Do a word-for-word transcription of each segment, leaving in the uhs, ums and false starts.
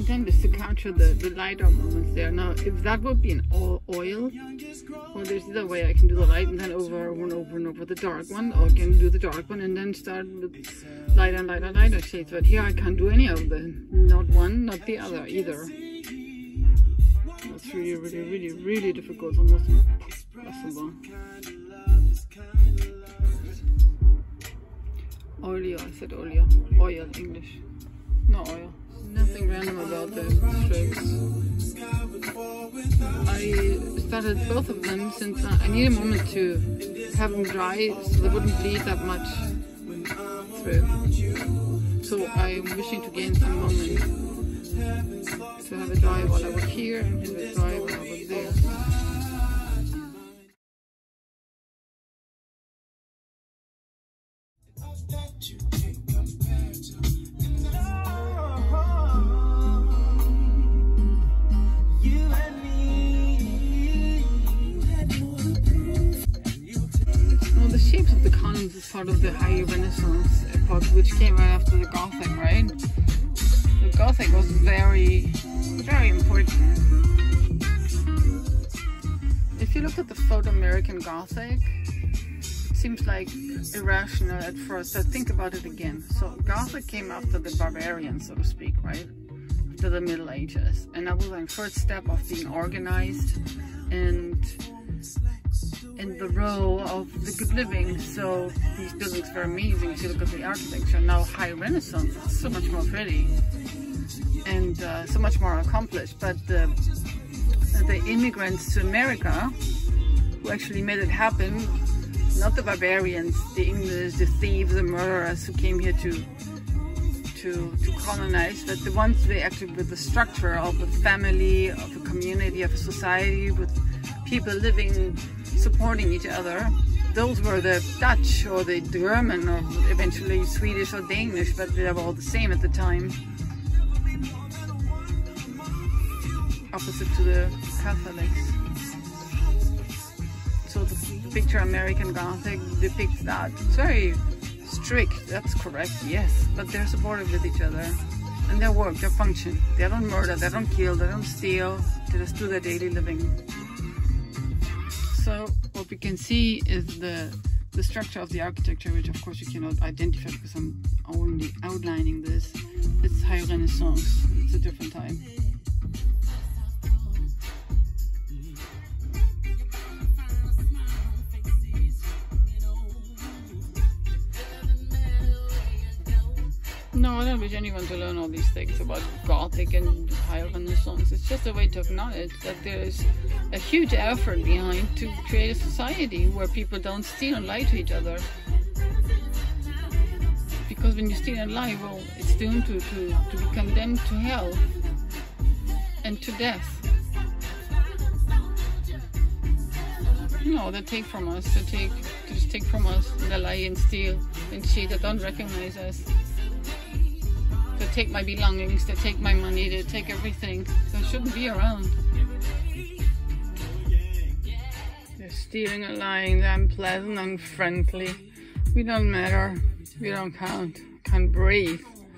intent is to capture the, the lighter moments there. Now, if that would be an oil, well, there's the other way I can do the light and then over and over and over the dark one, or I can do the dark one and then start with lighter and lighter, lighter shades. But here I can't do any of them. Not one, not the other either. That's really, really, really, really difficult. Almost impossible. Oil, I said oil. Oil, English. No oil. Nothing random about the strokes. I started both of them since I need a moment to have them dry so they wouldn't bleed that much through. So I'm wishing to gain some moment to have it dry while I was here and have it dry while I was there. Is part of the high Renaissance epoch, which came right after the Gothic, right? The Gothic was very, very important. If you look at the photo-American Gothic, it seems like irrational at first, but think about it again. So Gothic came after the barbarians, so to speak, right? After the Middle Ages. And that was my first step of being organized and in the row of the good living. So these buildings were amazing if you look at the architecture. Now high Renaissance, it's so much more pretty and uh, so much more accomplished. But the, the immigrants to America who actually made it happen, not the barbarians, the English, the thieves, the murderers who came here to to, to colonize, but the ones they actually with the structure of a family, of a community, of a society, with people living, supporting each other. Those were the Dutch or the German or eventually Swedish or Danish, but they were all the same at the time. Opposite to the Catholics. So the picture American Gothic depicts that. It's very strict, that's correct, yes, but they're supportive with each other. And their work, their function. They don't murder, they don't kill, they don't steal, they just do their daily living. So what we can see is the the structure of the architecture, which of course you cannot identify because I'm only outlining this. It's high Renaissance. It's a different time. No, I don't wish anyone to learn all these things about Gothic and high Renaissance. It's just a way to acknowledge that there is a huge effort behind to create a society where people don't steal and lie to each other. Because when you steal and lie, well, it's doomed to, to, to be condemned to hell and to death. You know, they take from us, they take, they just take from us, they lie and steal and cheat, they don't recognize us. They take my belongings, they take my money, they take everything. They shouldn't be around. They're stealing and lying, they're unpleasant, unfriendly. We don't matter, we don't count, can't breathe.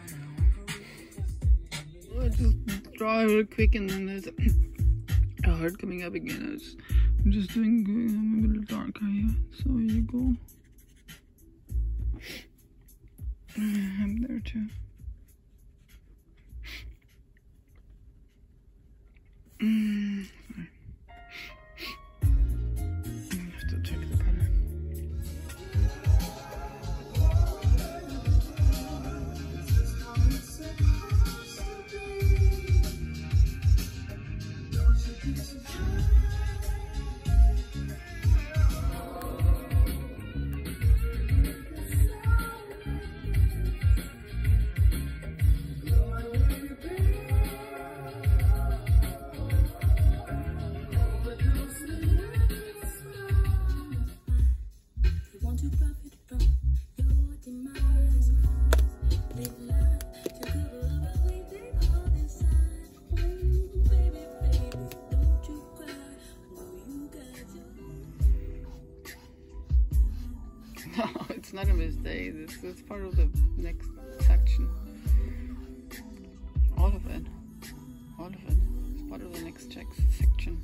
I'll just draw real quick and then there's a heart coming up again. Just, I'm just doing good, I'm a little darker here, so here you go. I'm there too. Mm, sorry. I have to check the color. No, it's not a mistake. This is part of the next section. All of it. part of it. It's part of the next check section.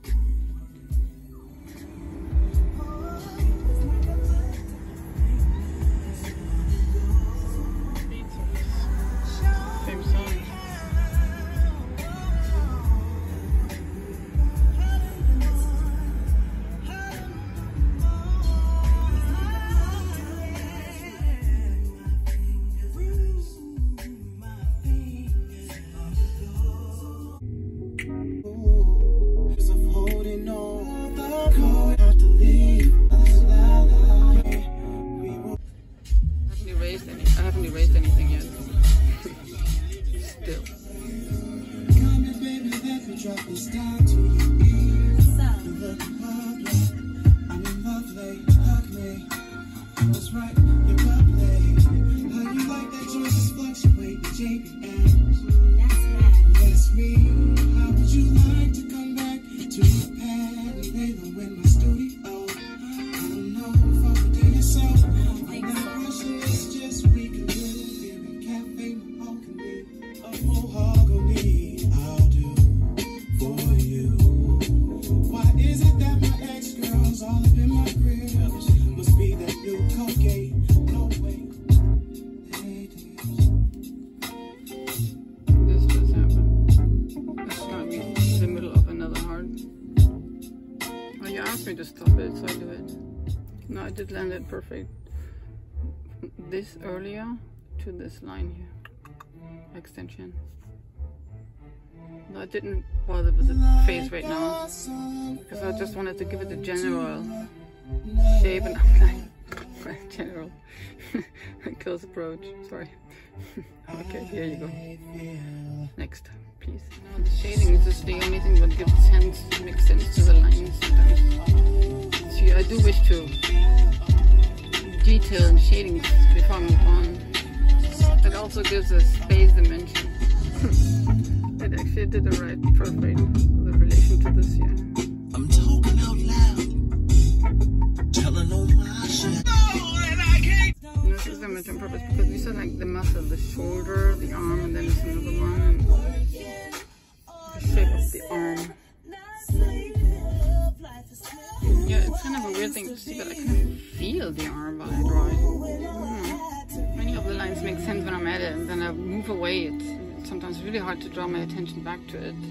Same song. Me to stop it, so I do it. No, I did land it perfect. This earlier to this line here, extension. No, I didn't bother with the face right now because I just wanted to give it a general shape, and I'm like, general, close approach. Sorry. Okay, here you go. Next piece. And the shading is just the only thing that gives sense, makes sense to the lines sometimes. See, I do wish to detail and shading before I move on. It also gives a space dimension. It actually did it right, perfect, the relation to this here. I'm talking out loud, telling all my shit. This is image on purpose because these are like the muscle, the shoulder, the arm, and then there's another one, and the shape of the arm. Yeah, it's kind of a weird thing to see, but I kind of feel the arm while I draw it. Mm-hmm. Many of the lines make sense when I'm at it, and then I move away. It's sometimes really hard to draw my attention back to it.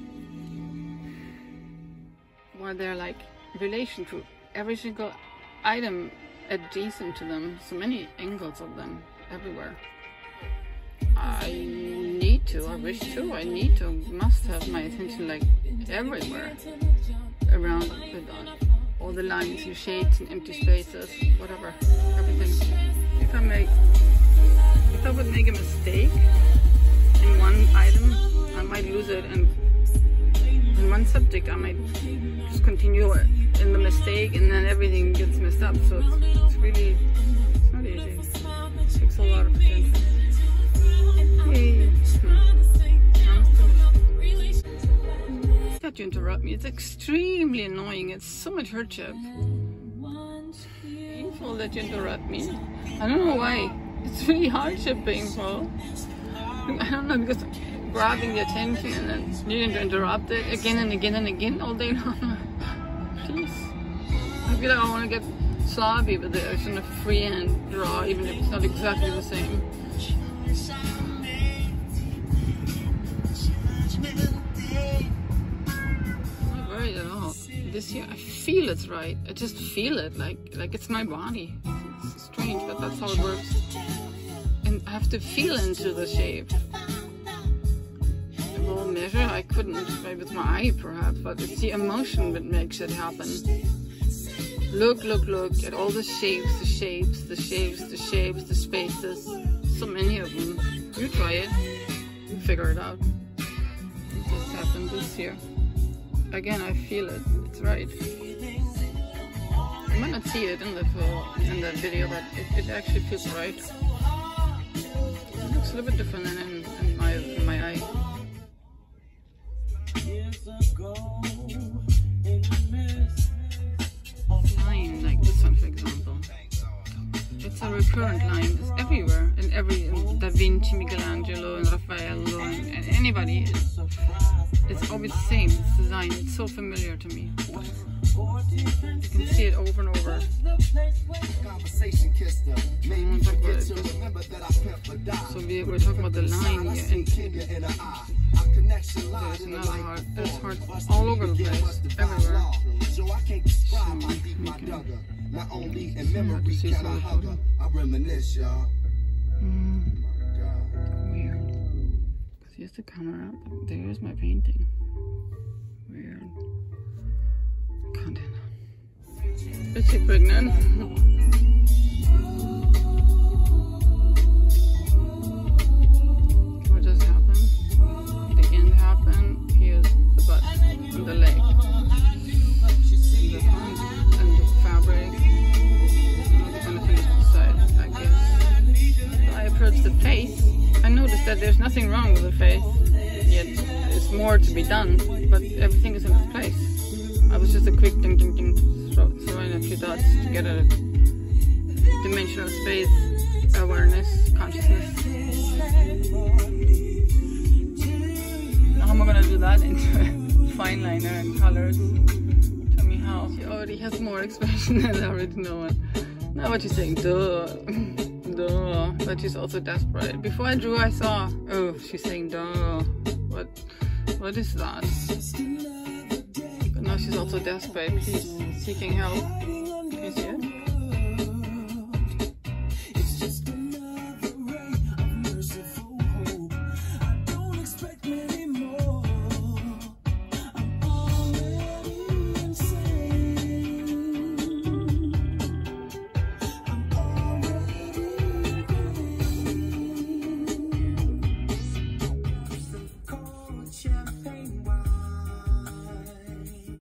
While they're like relation to every single item adjacent to them, so many angles of them everywhere. I need to, I wish to, I need to, must have my attention like everywhere around the dot. All the lines and shapes and empty spaces, whatever, everything. If I make, if I would make a mistake in one item, I might lose it, and in one subject I might just continue in the mistake, and then everything gets messed up. So it's, it's really, it's not easy. It takes a lot of attention. Hey. Hmm. That you interrupt me. It's extremely annoying. It's so much hardship. It's painful that you interrupt me. I don't know why. It's really hardship painful. I don't know, because grabbing the attention and then needing to interrupt it again and again and again all day long. Please. I feel like I want to get sloppy with it. I shouldn't have freehand draw, even if it's not exactly the same. I'm not worried at all. This year I feel it's right. I just feel it, like like it's my body. It's strange, but that's how it works. And I have to feel into the shape. Measure I couldn't, maybe with my eye perhaps, but it's the emotion that makes it happen. Look, look, look at all the shapes, the shapes, the shapes, the shapes, the spaces. So many of them. You try it, you figure it out. It just happened this year. Again, I feel it. It's right. You might not see it in the in the video, but it, it actually feels right. It looks a little bit different than in, in my in my eye. Line like this one, for example. It's a recurrent line. It's everywhere. In every in Da Vinci, Michelangelo, and Raffaello, and, and anybody. It's, it's always the same. This design. It's so familiar to me. You can see it over and over. So we, we're talking about the line here. And there's another heart. There's hearts all over the place. Everywhere. So not only in memory can I hug her, I reminisce, y'all. Mm. Weird. Because here's the camera. There's my painting. Weird. Content. Is she pregnant? What just happened? The end happened. Here's the butt and the leg. And the front and the fabric. I approached the face. I noticed that there's nothing wrong with the face, yet there's more to be done, but everything is in its place. I was just a quick ding ding ding, throw, throwing a few dots to get a dimensional space awareness, consciousness. Now how am I going to do that into fine liner and colors? Tell me how. She already has more expression than I already know it. Now what you're saying, duh. Duh, but she's also desperate. Before I drew, I saw, oh, she's saying duh. What, what is that? But now she's also desperate. She's seeking help. Can you see it?